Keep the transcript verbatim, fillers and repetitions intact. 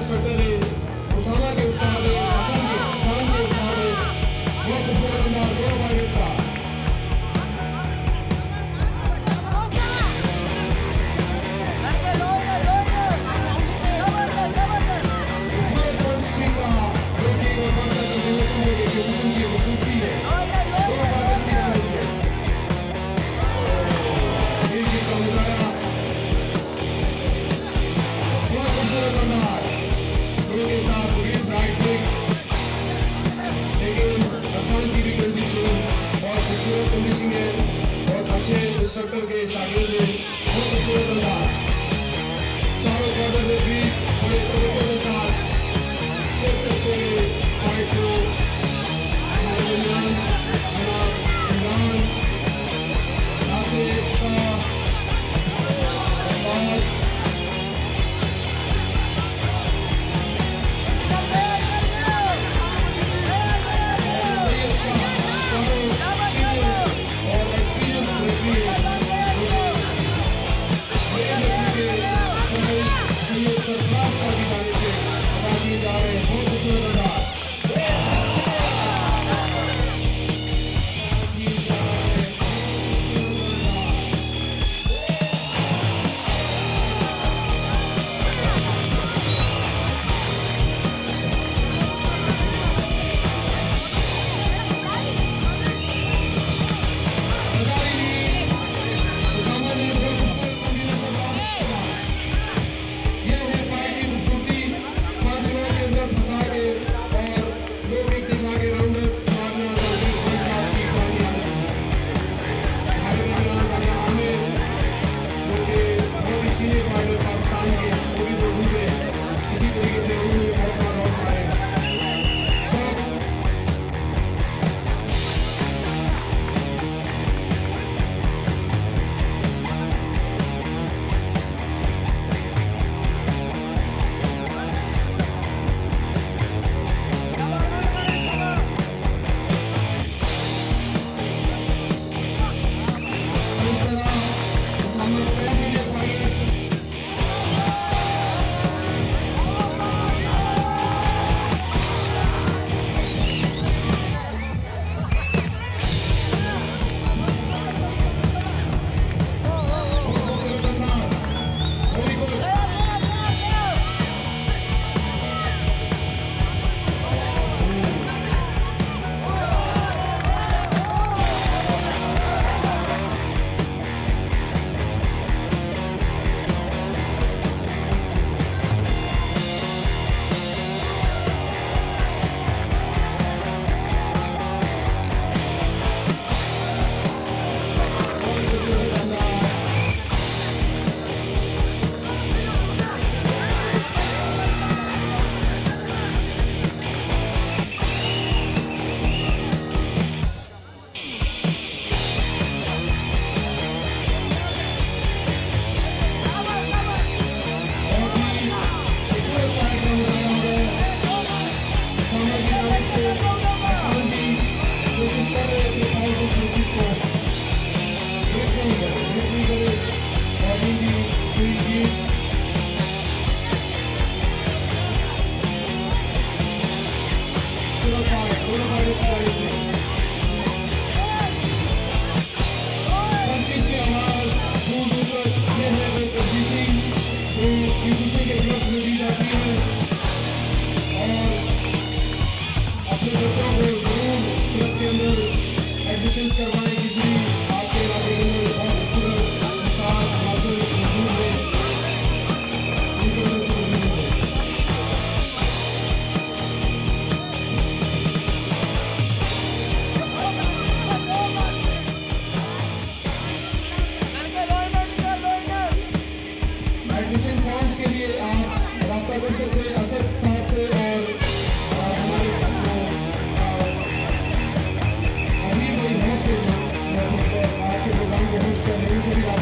Instructor है, उसामा के उस्ताद है, हसन के हसन के उस्ताद है, बहुत खूबसूरत अंदाज दोनों फाइटर्स का। खूबसूरत पंच की का ब्लॉकिंग और पंच का कॉम्बिनेशन है कि क्योकुशिन की खूबसूरती है दोनों फाइटर्स की जानिब से। इनकी का मुजाहरा बहुत खूबसूरत अंदाज दोनों के साथ ग्रीन ब्राइट किक, लेकिन हसन की भी कंडीशन बहुत खूबसूरत कंडीशन है, बहुत अच्छे इंस्ट्रक्टर के शागिर्द हैं, बहुत खूबसूरत अंदाज। चारों क्वार्टर में बीस बड़े तवज्जो के साथ चेक करते हुए फाइट को हमारे दरमियान जनाब इमरान, नासिर, शाह, अब्बास, सैयद शाह, चारों सीनियर और एक्सपीरियंस रेफरी हैं, सैयद सरफराज शाह की जानिब से अदा किए जा रहे हैं बहुत खूबसूरत अंदाज। सीनियर फाइटर पाकिस्तान के वो भी मौजूद है, इसी तरीके से उन्होंने बहुत बार राउंड मारे हैं। सब इस तरह सामने पहले फाइटर्स कोशिश कर रहे हैं कि फाइट को कोशिश को ब्रेक नहीं करे ब्रेक नहीं करे और इनकी थ्री गिट्स पूरा फाइट दोनों फाइटर्स की जानिब से पंचेस की आवाज दूर दूर तक ये है वे कंडीशन जो क्योकुशिन के ग्लव्स में दी जाती है और अपने बच्चों को जरूर क्लब के अंदर एडमिशन करवाएं। किसी भी आपके इलाके के अंदर बहुत खूबसूरत उस्ताद मास्टर मौजूद है, उनके अंदर से मौजूद है। एडमिशन फॉर्म्स के लिए आप राब्ता कर सकते हैं असद साहब से और हमारे साथ आज के प्रोग्राम को होस्ट कर रहे हैं उनसे भी